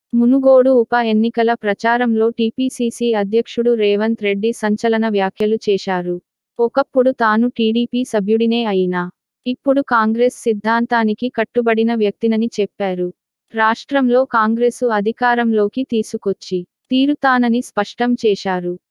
మునుగోడు ఉప ఎన్నికల ప్రచారంలో టీపీసీసీ అధ్యక్షుడు రేవంత్ రెడ్డి సంచలన వ్యాఖ్యలు చేశారు. ఒకప్పుడు తాను టీడీపీ సభ్యుడినే అయినా ఇప్పుడు కాంగ్రెస్ సిద్ధాంతానికి కట్టుబడిన వ్యక్తినని చెప్పారు. రాష్ట్రంలో కాంగ్రెసు అధికారంలోకి తీసుకొచ్చి తీరుతానని స్పష్టం చేశారు.